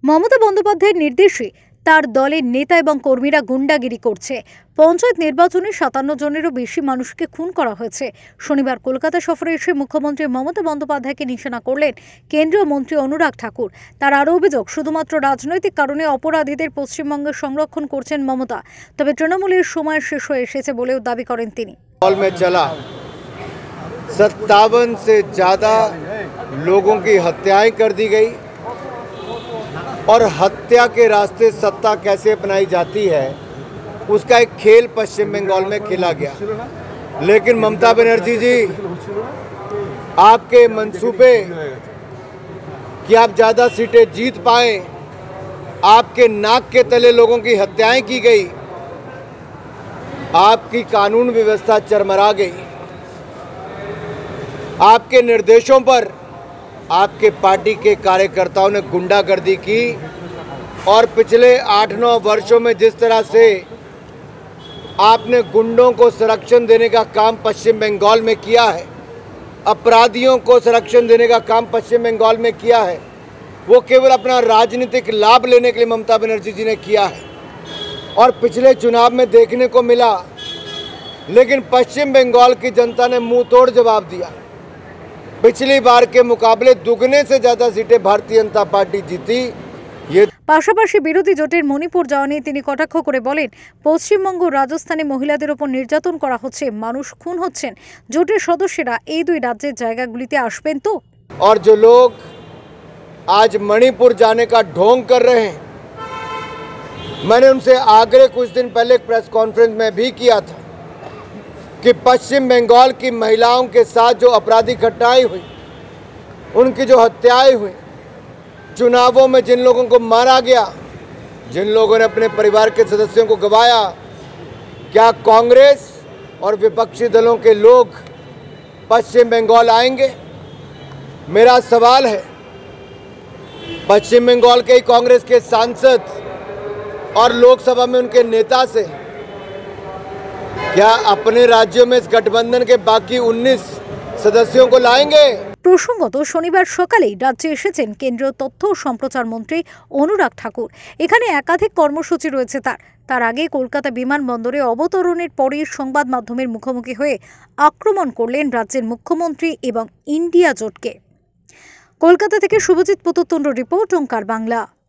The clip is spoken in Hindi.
মমতা বন্দ্যোপাধ্যায়ের নির্দেশে তার দলের নেতা এবং কর্মীরা গুন্ডাগিরি করছে। পঞ্চায়েত নির্বাচনে ৫৭ জনেরও বেশি মানুষকে খুন করা হয়েছে। শনিবার কলকাতা সফরে এসে মুখ্যমন্ত্রী মমতা বন্দ্যোপাধ্যায়কে নিশানা করলেন কেন্দ্রীয় মন্ত্রী অনুরাগ ঠাকুর। তার আরও অভিযোগ, শুধুমাত্র রাজনৈতিক কারণে অপরাধীদের পশ্চিমবঙ্গে সংরক্ষণ করছেন মমতা। তবে তৃণমূলের সময় শেষ হয়ে এসেছে বলেও দাবি করেন তিনি। 57 से ज़्यादा लोगों की हत्याएं कर दी गई और हत्या के रास्ते सत्ता कैसे अपनाई जाती है उसका एक खेल पश्चिम बंगाल में खेला गया। लेकिन ममता बनर्जी जी, आपके मंसूबे कि आप ज़्यादा सीटें जीत पाएं, आपके नाक के तले लोगों की हत्याएं की गई, आपकी कानून व्यवस्था चरमरा गई। आपके निर्देशों पर आपके पार्टी के कार्यकर्ताओं ने गुंडागर्दी की और पिछले 8-9 वर्षों में जिस तरह से आपने गुंडों को संरक्षण देने का काम पश्चिम बंगाल में किया है, अपराधियों को संरक्षण देने का काम पश्चिम बंगाल में किया है, वो केवल अपना राजनीतिक लाभ लेने के लिए ममता बनर्जी जी ने किया है। और पिछले चुनाव में देखने को मिला, लेकिन पश्चिम बंगाल की जनता ने मुंह तोड़ जवाब दिया। पिछली बार के मुकाबले दुगने से ज्यादा सीटें भारतीय जनता पार्टी जीती। ये পাশাপাশি বিরোধী জোটের মণিপুর যাওয়া নিয়ে তিনি কটাক্ষ করে বলেন, পশ্চিমবঙ্গ রাজস্থানে মহিলাদের উপর নির্যাতন করা হচ্ছে, মানুষ খুন হচ্ছেন। জোটের সদস্যরা এই দুই রাজ্যের জায়গাগুলিতে আসবেন তো। और जो लोग आज मणिपुर जाने का ढोंग कर रहे हैं, मैंने उनसे आग्रह कुछ दिन पहले एक प्रेस कॉन्फ्रेंस में भी किया था कि पश्चिम बंगाल की महिलाओं के साथ जो आपराधिक घटनाएं हुई, उनकी जो हत्याएं हुई, चुनावों में जिन लोगों को मारा गया, जिन लोगों ने अपने परिवार के सदस्यों को गंवाया, क्या कांग्रेस और विपक्षी दलों के लोग पश्चिम बंगाल आएंगे? मेरा सवाल है, पश्चिम बंगाल के कांग्रेस के सांसद और लोकसभा में उनके नेता से क्या अपने राज्यों में इस गठबंधन के बाकी 19 सदस्यों को लाएंगे? প্রসঙ্গত শনিবার সকালেই রাজ্যে এসেছেন কেন্দ্রীয় তথ্য ও সম্প্রচার মন্ত্রী অনুরাগ ঠাকুর। এখানে একাধিক কর্মসূচি রয়েছে তার আগে কলকাতা বিমানবন্দরে অবতরণের পরে সংবাদ মাধ্যমের মুখোমুখি হয়ে আক্রমণ করলেন রাজ্যের মুখ্যমন্ত্রী এবং ইন্ডিয়া জোটকে। কলকাতা থেকে শুভজিৎ পুততুন্ড রিপোর্ট, ওঙ্কার বাংলা।